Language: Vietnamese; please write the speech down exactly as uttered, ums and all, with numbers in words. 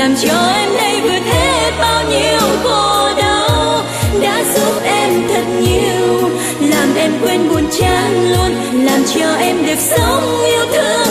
làm cho em đây vượt hết bao nhiêu khổ đau, đã giúp em thật nhiều, làm em quên buồn chán luôn, làm cho em được sống yêu thương.